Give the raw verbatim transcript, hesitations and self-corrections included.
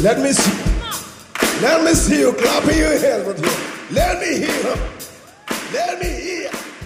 Let me see. Let me see you clapping your hands with you. Let me hear. Let me hear.